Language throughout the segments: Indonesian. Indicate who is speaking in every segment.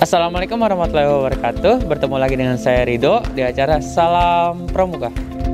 Speaker 1: Assalamualaikum warahmatullahi wabarakatuh. Bertemu lagi dengan saya Ridho di acara Salam Pramuka.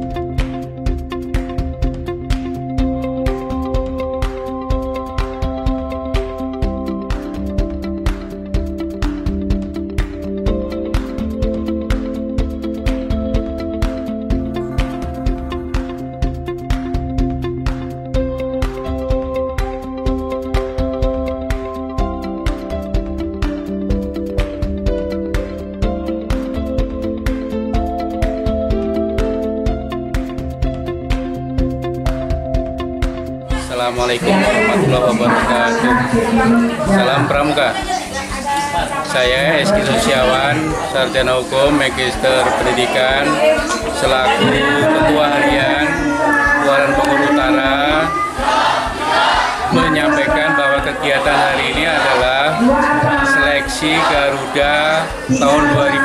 Speaker 2: Assalamualaikum warahmatullahi wabarakatuh. Salam Pramuka. Saya Eski Susiawan, Sarjana Hukum, Magister Pendidikan, selaku Ketua Harian Keluaran Bogor Utara, menyampaikan bahwa kegiatan hari ini adalah seleksi Garuda tahun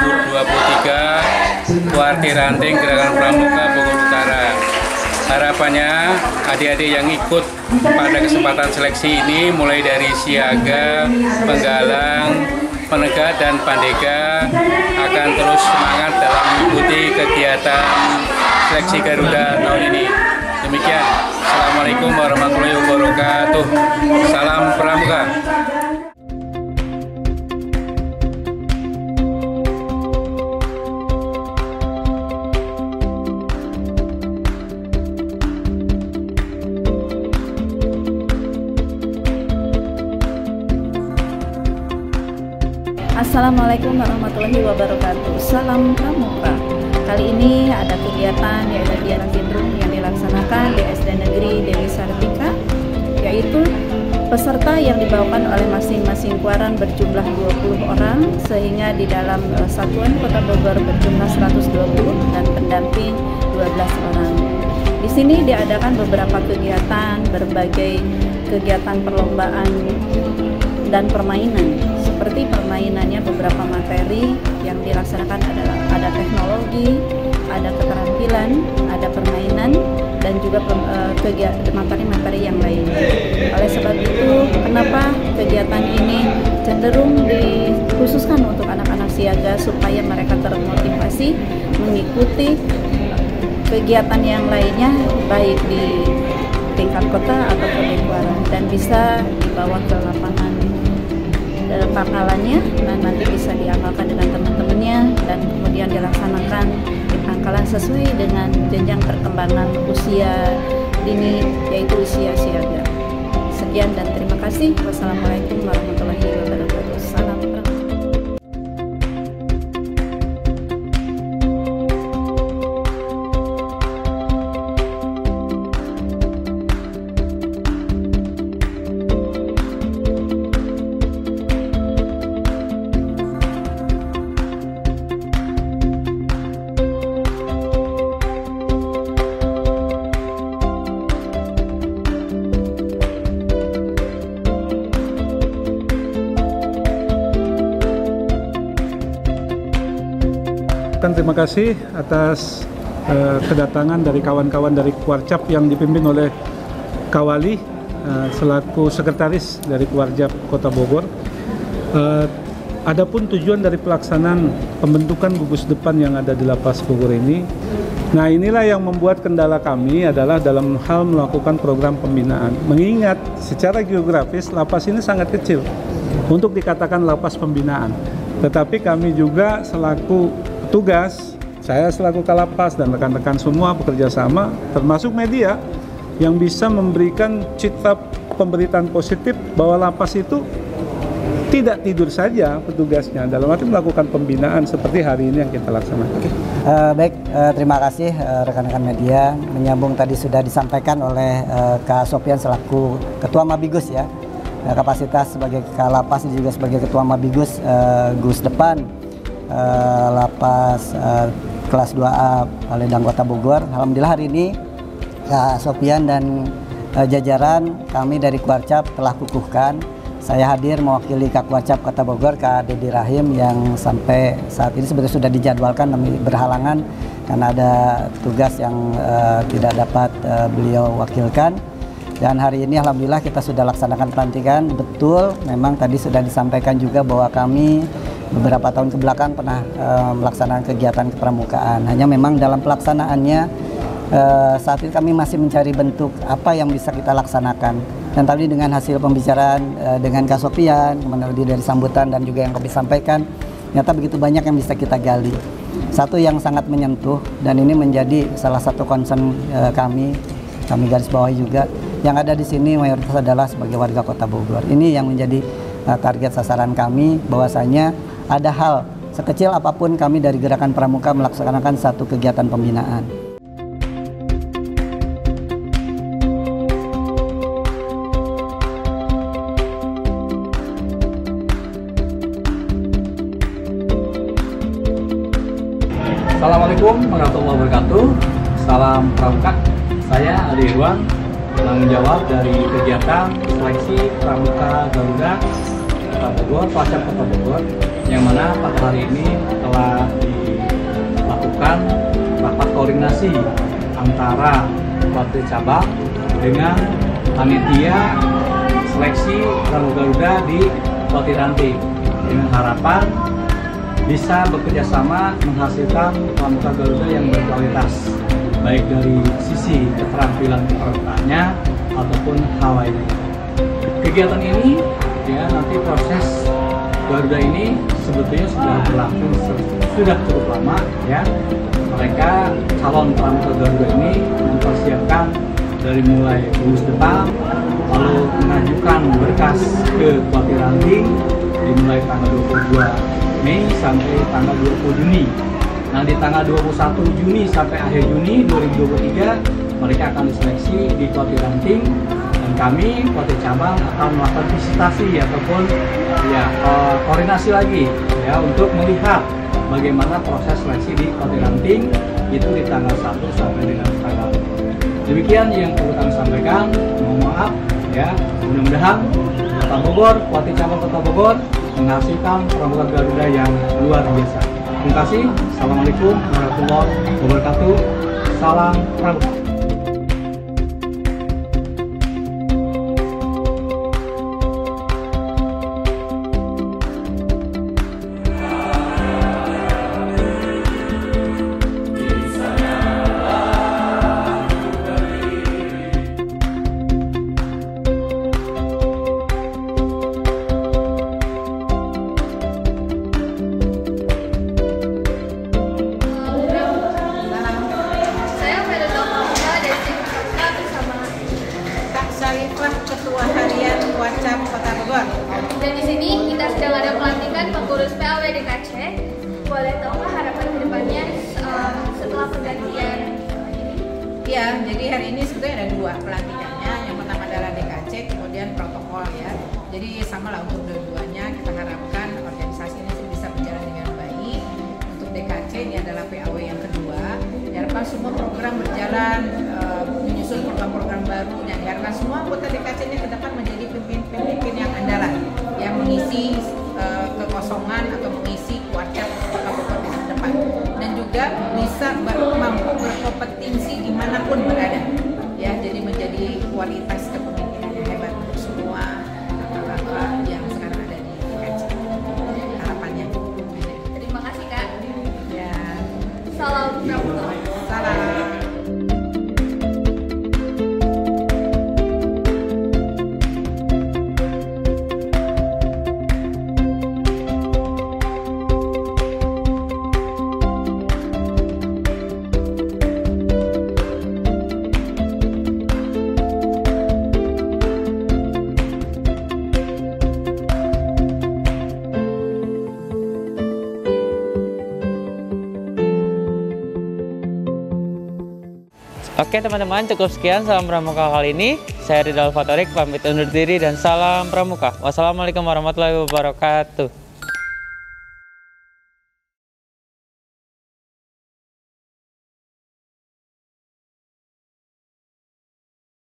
Speaker 2: 2023 Kuartir Ranting Gerakan Pramuka Bogor Utara. Harapannya adik-adik yang ikut pada kesempatan seleksi ini mulai dari siaga, penggalang, penegak, dan pandega akan terus semangat dalam mengikuti kegiatan seleksi Garuda tahun ini. Demikian, Assalamualaikum warahmatullahi wabarakatuh. Salam Pramuka.
Speaker 3: Assalamualaikum warahmatullahi wabarakatuh. Salam Pramuka. Kali ini ada kegiatan yaitu Diana Cenderung yang dilaksanakan di SD Negeri Dewi Sartika, yaitu peserta yang dibawakan oleh masing-masing kuaran berjumlah 20 orang, sehingga di dalam satuan Kota Bogor berjumlah 120 dan pendamping 12 orang. Di sini diadakan beberapa kegiatan, berbagai kegiatan perlombaan dan permainan. Seperti permainannya beberapa materi yang dilaksanakan adalah ada teknologi, ada keterampilan, ada permainan, dan juga materi-materi yang lainnya. Oleh sebab itu, kenapa kegiatan ini cenderung dikhususkan untuk anak-anak siaga supaya mereka termotivasi mengikuti kegiatan yang lainnya baik di tingkat kota ataupun di kuaran, dan bisa dibawa ke lapangan pangkalannya dan nanti bisa diamalkan dengan teman-temannya dan kemudian dilaksanakan di pangkalan sesuai dengan jenjang perkembangan usia dini, yaitu usia siaga. Sekian dan terima kasih. Wassalamualaikum warahmatullahi wabarakatuh. Salam Pramuka.
Speaker 4: Terima kasih atas kedatangan dari kawan-kawan dari Kuarcap yang dipimpin oleh Kawali selaku sekretaris dari Kuarcap Kota Bogor. Adapun tujuan dari pelaksanaan pembentukan gugus depan yang ada di Lapas Bogor ini, nah inilah yang membuat kendala kami adalah dalam hal melakukan program pembinaan. Mengingat secara geografis lapas ini sangat kecil untuk dikatakan lapas pembinaan, tetapi kami juga selaku tugas, saya selaku Kalapas dan rekan-rekan semua bekerja sama, termasuk media, yang bisa memberikan citra pemberitaan positif bahwa lapas itu tidak tidur saja petugasnya, dalam arti melakukan pembinaan seperti hari ini yang kita laksanakan.
Speaker 5: Baik, terima kasih rekan-rekan media. Menyambung tadi sudah disampaikan oleh Kak Sofian selaku Ketua Mabigus ya, kapasitas sebagai Kalapas dan juga sebagai Ketua Mabigus Gus Depan Lapas kelas 2A Paledang Kota Bogor. Alhamdulillah hari ini Kak Sofian dan jajaran kami dari Kuarcap telah kukuhkan. Saya hadir mewakili Kak Kuarcap Kota Bogor, Kak Dedi Rahim, yang sampai saat ini sebetulnya sudah dijadwalkan namun berhalangan karena ada tugas yang tidak dapat beliau wakilkan. Dan hari ini alhamdulillah kita sudah laksanakan pelantikan. Betul, memang tadi sudah disampaikan juga bahwa kami beberapa tahun kebelakang pernah melaksanakan kegiatan kepramukaan. Hanya memang dalam pelaksanaannya saat ini kami masih mencari bentuk apa yang bisa kita laksanakan. Dan tadi dengan hasil pembicaraan dengan Kak Sofian, kemudian dari sambutan dan juga yang kami sampaikan, ternyata begitu banyak yang bisa kita gali. Satu yang sangat menyentuh dan ini menjadi salah satu concern kami garis bawahi juga, yang ada di sini mayoritas adalah sebagai warga Kota Bogor. Ini yang menjadi target sasaran kami, bahwasanya ada hal sekecil apapun kami dari Gerakan Pramuka melaksanakan satu kegiatan pembinaan.
Speaker 6: Assalamualaikum warahmatullahi wabarakatuh. Salam Pramuka. Saya Adi Irwan, tanggung jawab dari kegiatan seleksi Pramuka Garuda Kota Bogor, Pasca Kota Bogor, yang mana pada hari ini telah dilakukan rapat koordinasi antara Pelatih Cabang dengan panitia seleksi Pramuka Garuda di Pelatih Ranting, dengan harapan bisa bekerjasama menghasilkan Pramuka Garuda yang berkualitas, baik dari sisi keterampilan pesertanya ataupun hal lainnya. Kegiatan ini ya, nanti proses Garuda ini sebetulnya sudah berlangsung sudah cukup lama ya. Mereka calon Pramuka Garuda ini mempersiapkan dari mulai lulus depan, lalu mengajukan berkas ke Pelatih Ranting dimulai tanggal 22 Mei sampai tanggal 20 Juni. Nah, di tanggal 21 Juni sampai akhir Juni 2023 mereka akan diseleksi di Pelatih Ranting, dan kami Pelatih Cabang akan melakukan visitasi ataupun ya koordinasi lagi ya untuk melihat bagaimana proses seleksi di Pelatih Ranting itu di tanggal 1 sampai dengan tanggal 2. Demikian yang perlu kami sampaikan. Mohon maaf ya, mudah-mudahan Kota Bogor, Pelatih Cabang Kota Bogor menghasilkan Pramuka Garuda yang luar biasa. Terima kasih. Assalamualaikum warahmatullahi wabarakatuh. Salam Pramuka.
Speaker 7: Ketua Harian Kuarcap Kota Bogor.
Speaker 8: Dan di sini kita sedang ada pelantikan pengurus PAW DKC. Boleh tahu nggak harapan kedepannya setelah pergantian ini?
Speaker 7: Ya, jadi hari ini sebetulnya ada dua pelantikannya. Yang pertama adalah DKC, kemudian protokol ya. Jadi sama lah untuk dua-duanya. Kita harapkan organisasi ini bisa berjalan dengan baik. Untuk DKC ini adalah PAW yang kedua. Diharapkan semua program berjalan, menyusun program-program baru. Yang diharapkan semua anggota DKC ini ke depan menjadi pemimpin yang andalan, yang mengisi kekosongan atau mengisi Kuarcap Kota Bogor di depan, dan juga bisa mampu berkompetensi dimanapun berada. Ya, jadi menjadi kualitas kepemimpinan yang hebat untuk semua kakak-kakak yang sekarang ada di DKC. Harapannya.
Speaker 8: Terima kasih Kak.
Speaker 7: Ya.
Speaker 8: Salam Pramuka.
Speaker 7: Salam.
Speaker 1: Oke teman-teman, cukup sekian Salam Pramuka kali ini. Saya Ridal Fatorik pamit undur diri dan salam Pramuka. Wassalamualaikum warahmatullahi wabarakatuh.